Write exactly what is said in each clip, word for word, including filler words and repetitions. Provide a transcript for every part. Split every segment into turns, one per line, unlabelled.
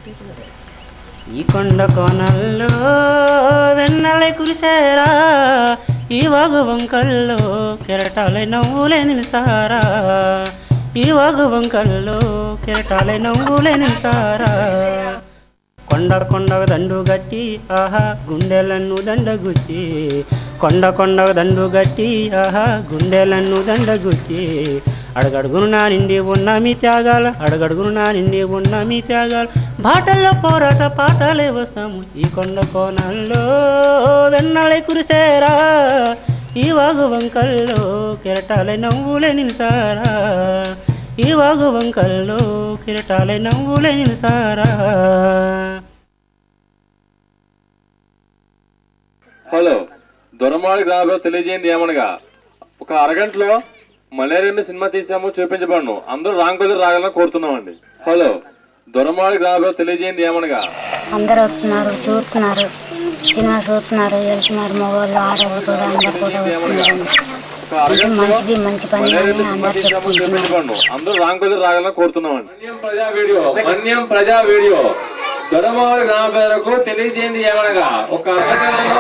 ఈ కొండ కోనల్లో వెన్నెల కురిసేరా, ఈ వాగు వంకల్లో కెరటాలే నవ్వులే నిలిసారా, ఈ వాగు వంకల్లో కెరటాలే నవ్వులే నిలిసారా. కొండ కొండకు దండు గట్టి ఆహా గుండెలను దండగుచ్చి, కొండ కొండకు దండు గట్టి ఆహా గుండెలను దండగుచ్చి, అడుగడుగును నా నిండి ఉన్న మీ త్యాగాలు, అడుగడుగును నా నిండి ఉన్న మీ త్యాగాలు, బాటల్లో పోరాట పాటలే వస్తాము. ఈ కొండ కోనల్లో వెన్నెల కురిసేరా, ఈ వాగు వంకల్లో కెరటాలే నవ్వులే నిలిసారా, ఈ వాగు వంకల్లో కెరటాలే నవ్వులే నిలిసారా.
హలో, దొరమాడి గ్రామంలో తెలియజేయండి ఏమనగా ఒక అరగంటలో మలేరియా సినిమా తీసాము చూపించబడను, అందరూ రాంగ్ బజార్ రాగలని కోరుతున్నామండి. హలో, దొరమాడి గ్రామంలో తెలియజేయండి ఏమనగా
అందరూ వస్తున్నారు, చూస్తున్నారు, సినిమా చూస్తున్నారు, వెళ్తున్నారు, మగవాళ్ళు ఆడవాళ్ళు కూడా అందరు కూడా మంచిది, మంచి పని
చూపించబడను, అందరూ రాంగ్ బజార్ రాగలని కోరుతున్నామండి. మన్యం ప్రజా వీడియో మన్యం ప్రజా వీడియో దొరమాడి గ్రామ ప్రజలకు తెలియజేయండి ఏమనగా ఒక అరగంటలో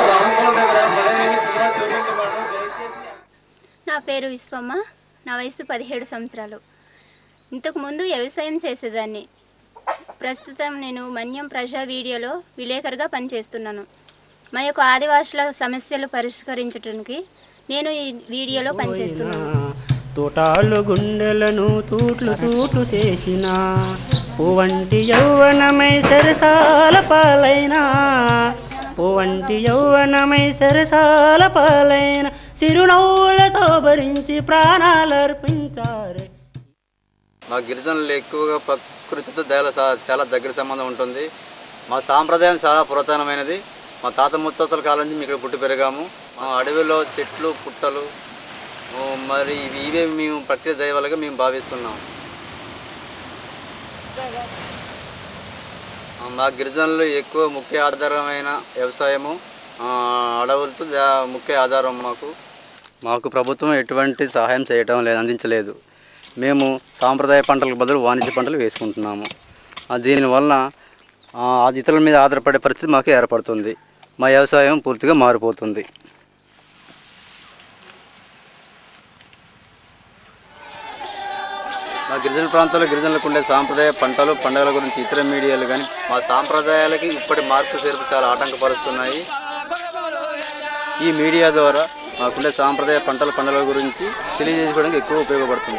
నా పేరు విశ్వమ్మ, నా వయసు పదిహేడు సంవత్సరాలు. ఇంతకుముందు వ్యవసాయం చేసేదాన్ని. ప్రస్తుతం నేను మన్యం ప్రజా వీడియోలో విలేకరుగా పనిచేస్తున్నాను. మా యొక్క ఆదివాసుల సమస్యలు పరిష్కరించడానికి నేను ఈ వీడియోలో పనిచేస్తున్నాను.
తోటాలు గుండెలను తూట్లు తూట్లు చేసిన పువ్వంటి యౌవనమై సరసాల పాలైనా, పువ్వంటి యౌవనమై సరసాల పాలైన చిరునవ్వులతో భరించి ప్రాణాలర్పించారే.
మా గిరిజనులు ఎక్కువగా ప్రకృతితో దేవ చాలా దగ్గర సంబంధం ఉంటుంది. మా సాంప్రదాయం చాలా పురాతనమైనది. మా తాత ముత్తాతల కాలం నుంచి మేము ఇక్కడ పుట్టి పెరిగాము. మా అడవిలో చెట్లు పుట్టలు మరి ఇవే మేము ప్రకృతి దైవాలుగా మేము భావిస్తున్నాం. మా గిరిజనులు ఎక్కువ ముఖ్య ఆధారమైన వ్యవసాయము, అడవులతో ముఖ్య ఆధారం మాకు. మాకు ప్రభుత్వం ఎటువంటి సహాయం చేయటం లేదు, అందించలేదు. మేము సాంప్రదాయ పంటలకు బదులు వాణిజ్య పంటలు వేసుకుంటున్నాము. దీనివల్ల ఇతరుల మీద ఆధారపడే పరిస్థితి మాకు ఏర్పడుతుంది. మా వ్యవసాయం పూర్తిగా మారిపోతుంది. మా గిరిజన ప్రాంతాల్లో గిరిజనులకు ఉండే సాంప్రదాయ పంటలు పండుగల గురించి ఇతర మీడియాలు కానీ మా సాంప్రదాయాలకి ఇప్పటి మార్పు చేర్పు చాలా ఆటంకపరుస్తున్నాయి. ఈ మీడియా ద్వారా మాకుండే సాంప్రదాయ పంటల పండుగల గురించి తెలియజేసుకోవడానికి ఎక్కువ ఉపయోగపడుతుంది.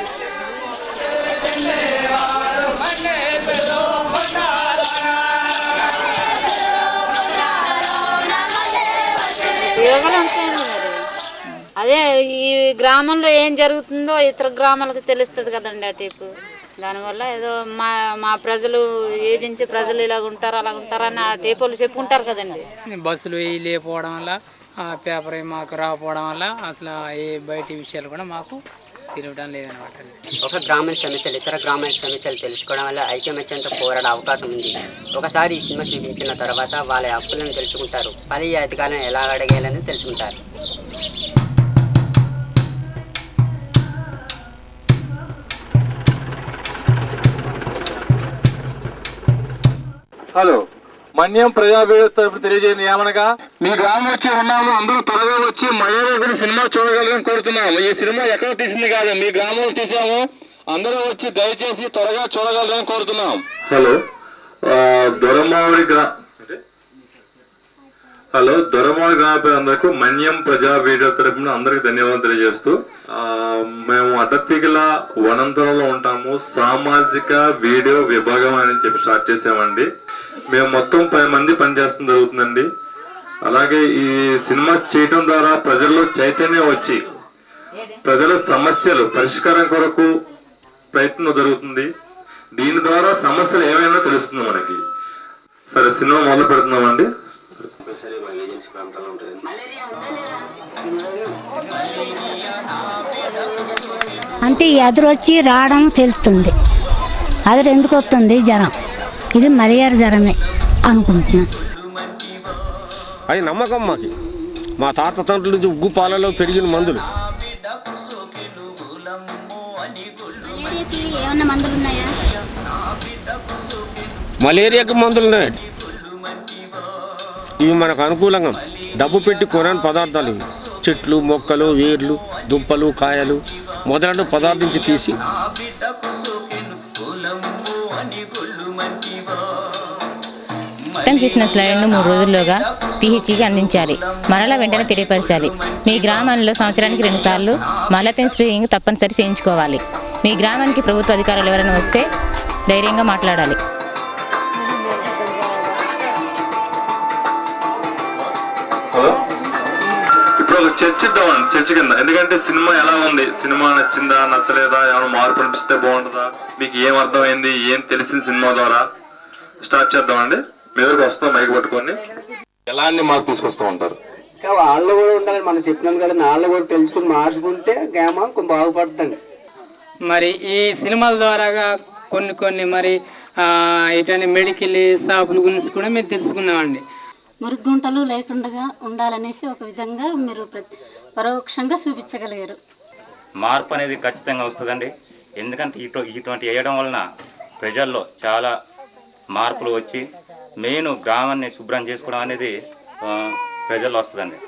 అదే ఈ గ్రామంలో ఏం జరుగుతుందో ఇతర గ్రామాలకు తెలుస్తుంది కదండి ఆ టైపు. దానివల్ల ఏదో మా మా ప్రజలు ఏజించే ప్రజలు ఇలాగ ఉంటారు అలాగ ఉంటారని ఆ టైపు వాళ్ళు చెప్పుకుంటారు కదండి.
బస్సులు ఏ లేకపోవడం వల్ల పేపర్ మాకు రాకపోవడం వల్ల అసలు ఏ బయట విషయాలు కూడా మాకు తెలియడం లేదనమాట.
ఒక గ్రామీణ సమస్యలు ఇతర గ్రామీణ సమస్యలు తెలుసుకోవడం వల్ల ఐక్యమత్యంతో పోరాడే అవకాశం ఉంది. ఒకసారి ఈ సినిమా చూపించిన తర్వాత వాళ్ళ హక్కులను తెలుసుకుంటారు, పని అధికారులను ఎలా అడగాలని తెలుసుకుంటారు.
హలో, మన్యం ప్రజా వీడియో తరపు తెలియజేయండి ఏమనగా మీ గ్రామం వచ్చి ఉన్నాము, అందరూ త్వరగా వచ్చి మలయాళ సినిమా చూడగలని కోరుతున్నాము. ఈ సినిమా ఎక్కడ తీసింది కాదు, మీ గ్రామంలో తీసాము. అందరూ వచ్చి దయచేసి త్వరగా చూడగలని కోరుతున్నాం. హలో, దొరమావిడి గ్రా హలో దొరమావిడి గ్రామ ప్రజలందరికీ మన్యం ప్రజా వీడియో తరపున అందరికి ధన్యవాదాలు తెలియజేస్తూ, మేము అడ్డతీగల వనంతరంలో ఉంటాము. సామాజిక వీడియో విభాగం అని చెప్పి స్టార్ట్ చేసామండి. మేము మొత్తం పది మంది పనిచేయడం జరుగుతుందండి. అలాగే ఈ సినిమా చేయటం ద్వారా ప్రజల్లో చైతన్యం వచ్చి ప్రజల సమస్యలు పరిష్కారం కొరకు ప్రయత్నం జరుగుతుంది. దీని ద్వారా సమస్యలు ఏమైనా తెలుస్తుంది మనకి. సరే, సినిమా మొదలు పెడుతున్నామండి.
అంటే ఎదురు వచ్చి రావడం తెలుస్తుంది. అదురు ఎందుకు వస్తుంది? జ్వరం. ఇది మలేరియా జ్వరమే అనుకుంటున్నాను.
అది నమ్మకం మాకు. మా తాత తండ్రుల నుంచి ఉగ్గు పాలలో పెరిగిన మందులు.
ఏమన్నా మందులు ఉన్నాయా?
మలేరియాకి మందులు ఉన్నాయండి. ఇవి మనకు అనుకూలంగా డబ్బు పెట్టి కొనని పదార్థాలు ఇవి. చెట్లు, మొక్కలు, వేర్లు, దుంపలు, కాయలు మొదలైన పదార్థించి తీసి
మొత్తం తీసిన స్లైడ్ను మూడు రోజుల్లోగా పిహెచ్సికి అందించాలి. మరలా వెంటనే తెలియపరచాలి. మీ గ్రామంలో సంవత్సరానికి రెండు సార్లు మలతెన్ స్క్రీనింగ్ తప్పనిసరి చేయించుకోవాలి. మీ గ్రామానికి ప్రభుత్వ అధికారులు ఎవరైనా వస్తే ధైర్యంగా మాట్లాడాలి.
ఇప్పుడు ఒక చర్చ ఇద్దామండి, చర్చ కింద. ఎందుకంటే సినిమా ఎలా ఉంది, సినిమా నచ్చిందా నచ్చలేదా, ఏమైనా మార్పు అనిపిస్తే బాగుంటుందా, మీకు ఏం అర్థమైంది, ఏం తెలిసింది సినిమా ద్వారా స్టార్ట్ చేద్దామండి. మీ దగ్గరకు వస్తాం మైక్ పట్టుకొని. ఎలాంటి మార్పు తీసుకొస్తూ ఉంటారు?
వాళ్ళు కూడా ఉండాలి, మనం చెప్పినాం కదా, వాళ్ళు కూడా తెలుసుకుని మార్చుకుంటే గ్రామం కొంచెం బాగుపడుతుంది.
మరి ఈ సినిమాల ద్వారాగా కొన్ని కొన్ని మరి ఇటువంటి మెడికల్ షాపుల గురించి కూడా మేము తెలుసుకున్నామండి.
మురుగుంటలు లేకుండా ఉండాలనేసి ఒక విధంగా మీరు పరోక్షంగా చూపించగలిగారు.
మార్పు అనేది ఖచ్చితంగా వస్తుందండి. ఎందుకంటే ఇటు ఇటువంటి వేయడం వలన ప్రజల్లో చాలా మార్పులు వచ్చి మెయిన్ గ్రామాన్ని శుభ్రం చేసుకోవడం అనేది ప్రజల్లో వస్తుందండి.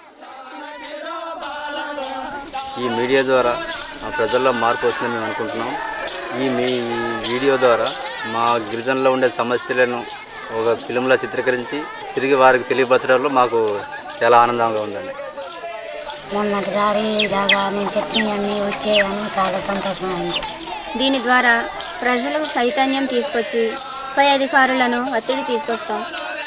ఈ మీడియా ద్వారా మా ప్రజల్లో మార్పు వస్తుందని మేము అనుకుంటున్నాం. ఈ మీ వీడియో ద్వారా మా గిరిజనులో ఉండే సమస్యలను ఒక ఫిల్మ్లా చిత్రీకరించి తిరిగి వారికి తెలియపరచడంలో మాకు చాలా ఆనందంగా ఉందండి.
మొన్నటిసారి ఇలాగా నేను చెప్పినవన్నీ వచ్చేయని చాలా సంతోషమైంది.
దీని ద్వారా ప్రజలకు చైతన్యం తీసుకొచ్చి పై అధికారులను ఒత్తిడి తీసుకొస్తాం.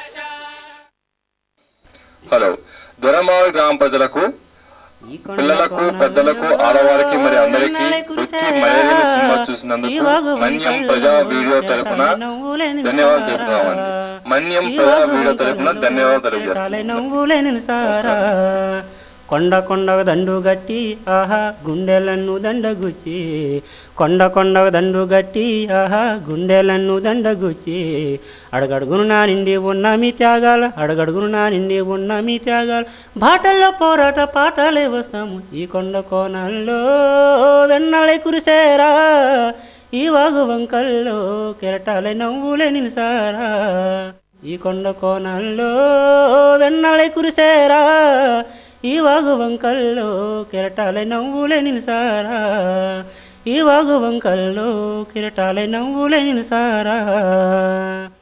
హలో, దొరమావి గ్రామ ప్రజలకు, పిల్లలకు, పెద్దలకు, ఆడవారికి మరి అందరికీ వచ్చి మలేరియా సినిమా చూసినందుకు మన్యం ప్రజా వీడియో తరపున ధన్యవాదాలు తెలుపుతున్నామండి. మన్యం ప్రజా వీడియో తరపున ధన్యవాదాలు తెలియజేస్తున్నాం.
కొండ కొండ దండు గట్టి ఆహా గుండెలను దండగుచ్చి, కొండ కొండ దండు గట్టి ఆహా గుండెలను దండగుచ్చి, అడగడుగును నా నిండి ఉన్న మీ త్యాగాలు, అడగడుగును నా నిండి ఉన్న మీ త్యాగాలు, బాటల్లో పోరాట పాటలే వస్తాము. ఈ కొండ కోణాల్లో వెన్నలే కురిసేరా, ఈ వాగు వంకల్లో కెరటాలే నవ్వులే నిలిసారా, ఈ కొండ కోణాల్లో వెన్నలే కురిసేరా, ఈ వాగు వంకల్లో కెరటాలే నవ్వులే నిలిసారా, ఈ వాగు వంకల్లో కెరటాలే నవ్వులే నిలిసారా.